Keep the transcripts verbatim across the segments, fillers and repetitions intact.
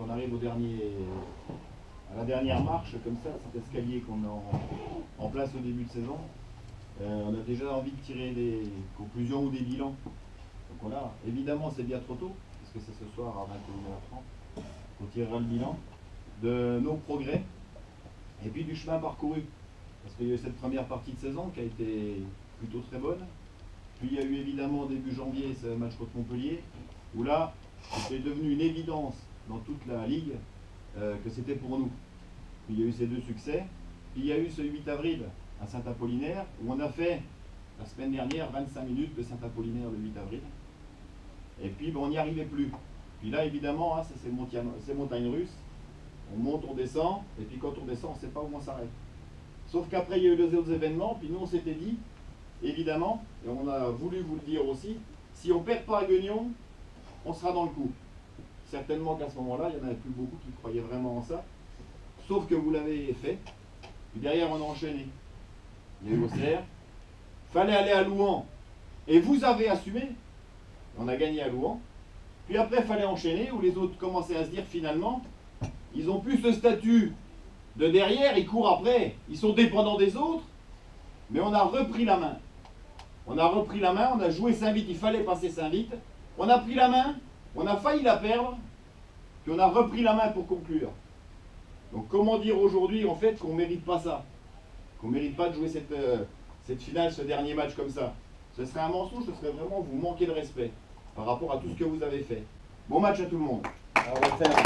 on arrive au dernier, à la dernière marche, comme ça, cet escalier qu'on a en, en place au début de saison, euh, on a déjà envie de tirer des conclusions ou des bilans. Donc voilà, évidemment c'est bien trop tôt, puisque c'est ce soir à vingt et une heures trente qu'on tirera le bilan de nos progrès et puis du chemin parcouru. Parce qu'il y a eu cette première partie de saison qui a été plutôt très bonne. Puis il y a eu évidemment début janvier ce match contre Montpellier, où là, c'est devenu une évidence dans toute la ligue euh, que c'était pour nous. Puis il y a eu ces deux succès. Puis il y a eu ce huit avril à Saint-Apollinaire, où on a fait la semaine dernière vingt-cinq minutes de Saint-Apollinaire le huit avril. Et puis ben, on n'y arrivait plus. Puis là évidemment, hein, c'est montagne, montagne russe. On monte, on descend, et puis quand on descend, on ne sait pas où on s'arrête. Sauf qu'après il y a eu les autres événements, puis nous on s'était dit, évidemment, et on a voulu vous le dire aussi, si on ne perd pas à Guignon, on sera dans le coup. Certainement qu'à ce moment-là, il n'y en avait plus beaucoup qui croyaient vraiment en ça. Sauf que vous l'avez fait. Puis derrière, on a enchaîné. Il y a eu Auxerre. Il fallait aller à Louhans. Et vous avez assumé. On a gagné à Louhans. Puis après, il fallait enchaîner, où les autres commençaient à se dire finalement, ils n'ont plus ce statut de derrière, ils courent après. Ils sont dépendants des autres. Mais on a repris la main. On a repris la main, on a joué Saint-Vite, il fallait passer Saint-Vite. On a pris la main, on a failli la perdre, puis on a repris la main pour conclure. Donc comment dire aujourd'hui en fait qu'on ne mérite pas ça? Qu'on ne mérite pas de jouer cette, euh, cette finale, ce dernier match comme ça? Ce serait un mensonge, ce serait vraiment vous manquer de respect par rapport à tout ce que vous avez fait. Bon match à tout le monde. Alors, on va faire...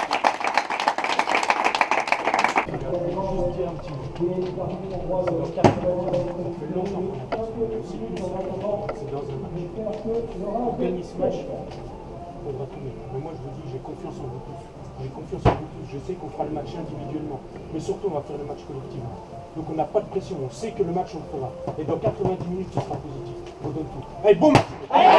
Je vais juste dire un petit mot. C'est dans quatre-vingt-dix minutes, on fait longtemps qu'on a pas c'est dans un match. Pour gagner ce match, il faudra tout mettre. Mais moi je vous dis, j'ai confiance en vous tous. J'ai confiance en vous tous. Je sais qu'on fera le match individuellement. Mais surtout, on va faire le match collectivement. Donc on n'a pas de pression. On sait que le match, on le fera. Et dans quatre-vingt-dix minutes, ce sera positif. On donne tout. Allez, bon match!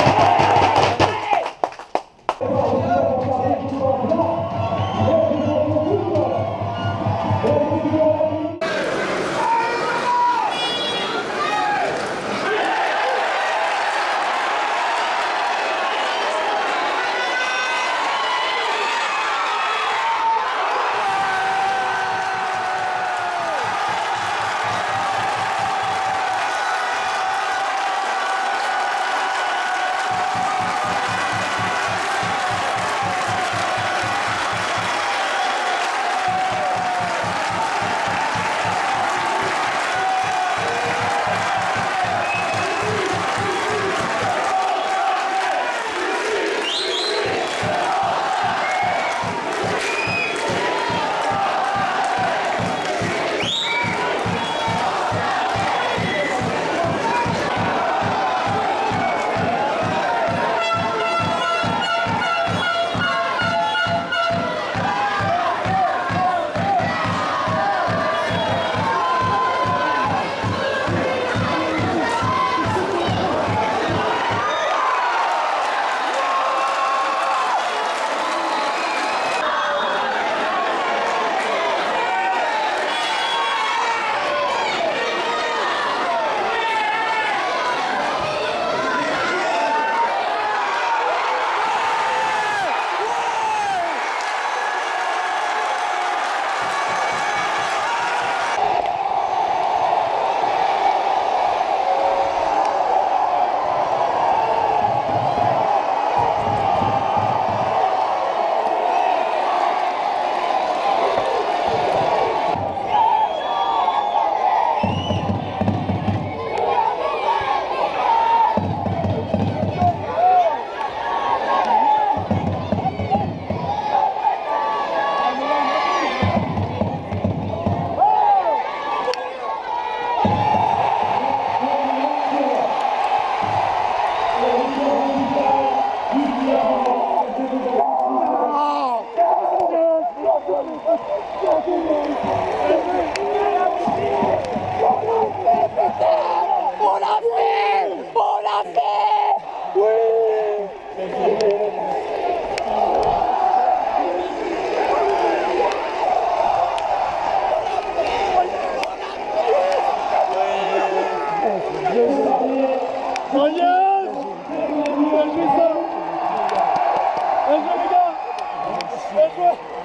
Moyenne! Bien joué ça! Bien joué les gars! Bien joué!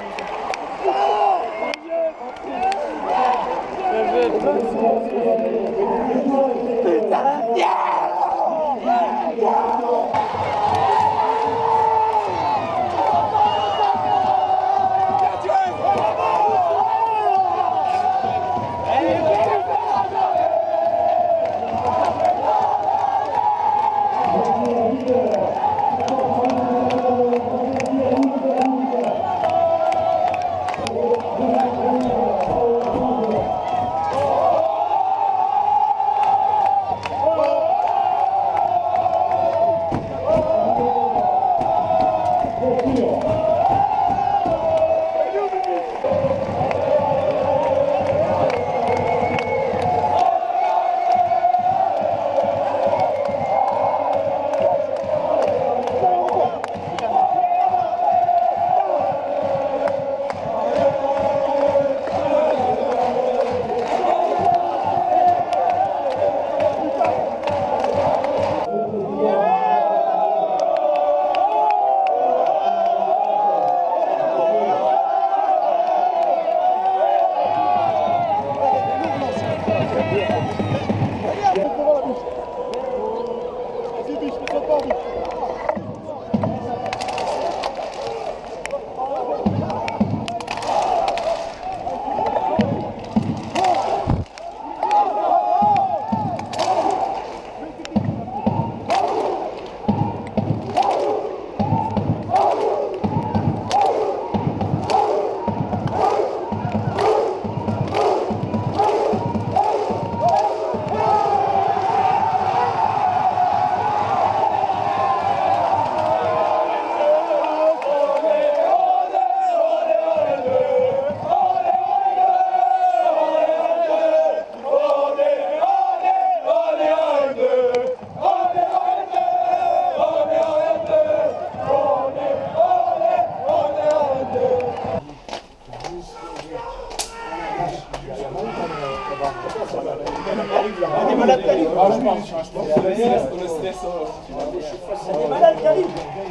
malade Khalid. Ah, je pense, je pense. Le stress, On est malade Khalid.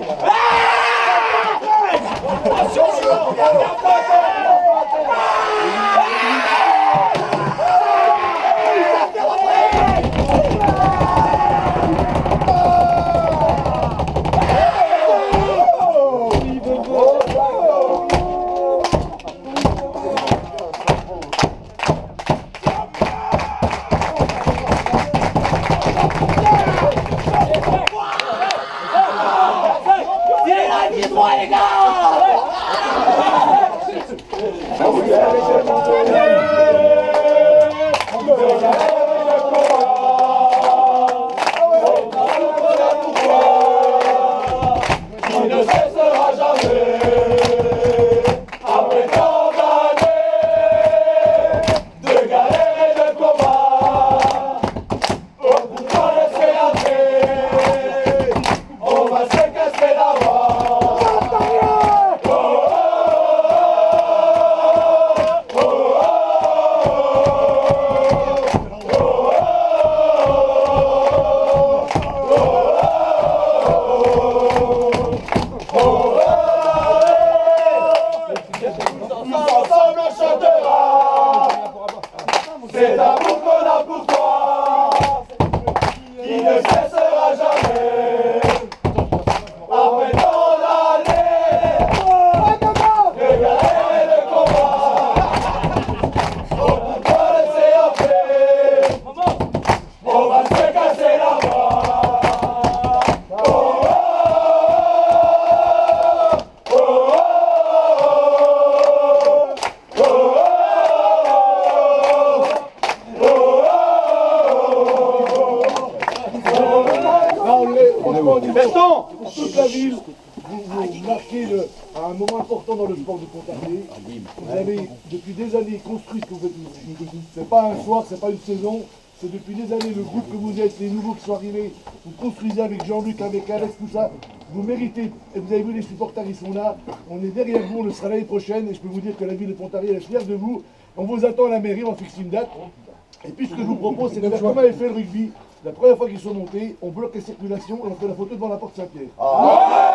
Bertrand, pour toute la ville, vous, vous marquez le, un moment important dans le sport de Pontarlier. Vous avez depuis des années construit ce que vous faites. C'est pas un soir, c'est pas une saison, c'est depuis des années le groupe que vous êtes, les nouveaux qui sont arrivés, vous construisez avec Jean-Luc, avec Alex, tout ça. Vous méritez, et vous avez vu les supporters, ils sont là. On est derrière vous, on le sera l'année prochaine, et je peux vous dire que la ville de Pontarlier est fière de vous. On vous attend à la mairie, on fixe une date. Et puis ce que je vous propose, c'est de faire comme avait fait le rugby. La première fois qu'ils sont montés, on bloque les circulations et on fait la photo devant la porte Saint-Pierre. Ah.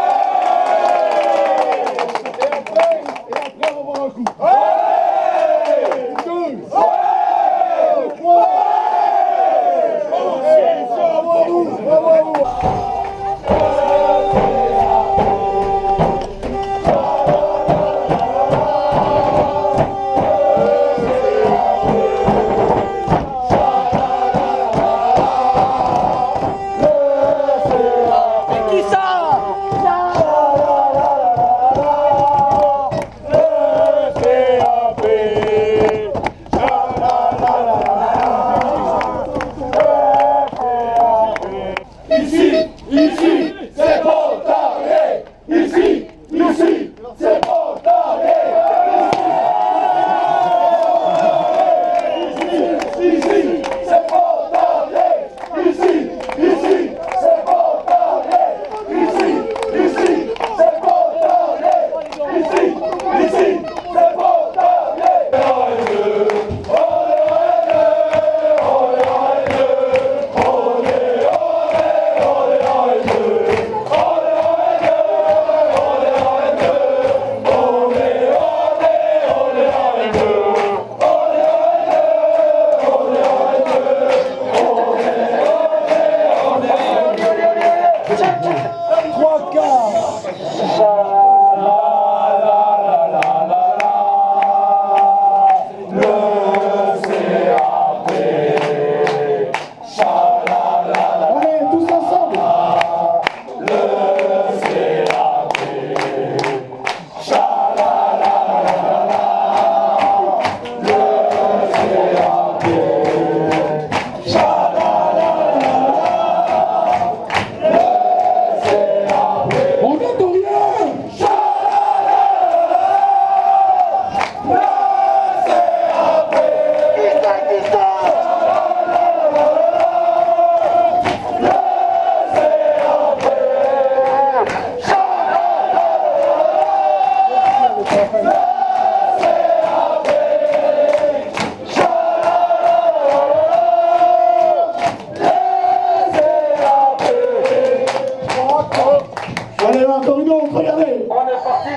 Et après, et après, on va boire un coup. Ouais. Deux. Ouais. Trois. Ouais. Bravo à vous. Bravo à vous.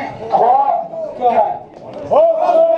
trois, quatre.